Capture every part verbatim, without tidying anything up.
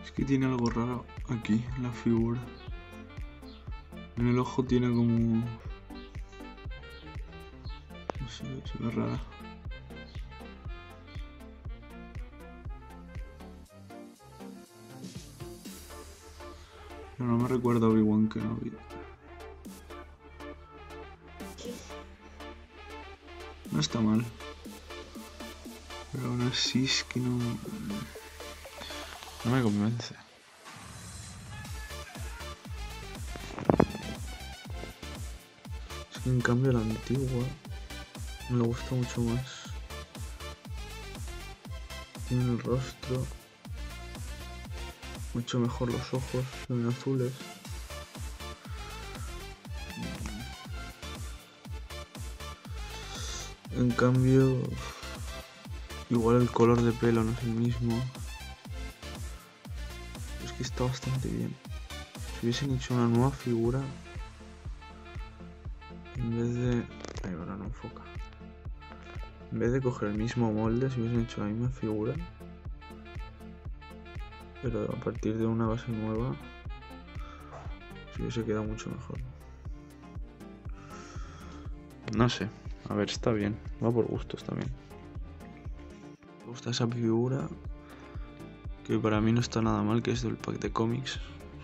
Es que tiene algo raro aquí, la figura. En el ojo tiene como... no sé, se ve rara. Pero no me recuerda a Obi-Wan Kenobi. No está mal. Pero aún así es que no... no me convence. Es que en cambio la antigua me gusta mucho más. Tiene el rostro mucho mejor, los ojos son azules. En cambio, igual el color de pelo no es el mismo. Es que está bastante bien. Si hubiesen hecho una nueva figura, en vez de... ay, ahora no enfoca. En vez de coger el mismo molde, si hubiesen hecho la misma figura, pero a partir de una base nueva, se hubiese quedado mucho mejor. No sé, a ver, está bien, va por gustos también. Me gusta esa figura, que para mí no está nada mal, que es del pack de cómics,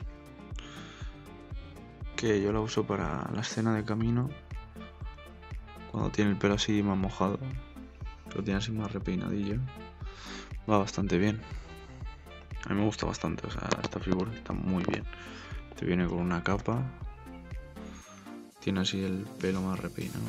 que yo la uso para la escena de camino, cuando tiene el pelo así más mojado, lo tiene así más repeinadillo, va bastante bien. A mí me gusta bastante, o sea, esta figura está muy bien. Te viene con una capa, tiene así el pelo más repeinado.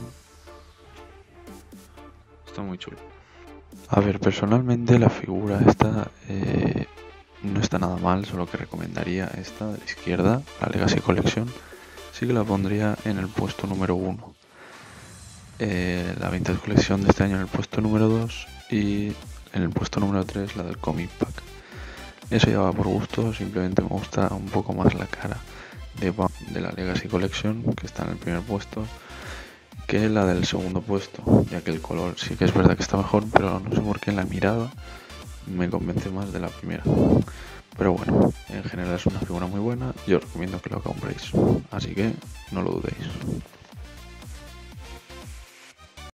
Está muy chulo. A ver, personalmente la figura esta eh, no está nada mal, solo que recomendaría esta de la izquierda, la Legacy Collection. Sí que la pondría en el puesto número uno. Eh, la Vintage Collection de este año en el puesto número dos y en el puesto número tres la del Comic Pack. Eso ya va por gusto, simplemente me gusta un poco más la cara de, de la Legacy Collection, que está en el primer puesto, que la del segundo puesto, ya que el color sí que es verdad que está mejor, pero no sé por qué en la mirada me convence más de la primera. Pero bueno, en general es una figura muy buena, yo os recomiendo que lo compréis, así que no lo dudéis.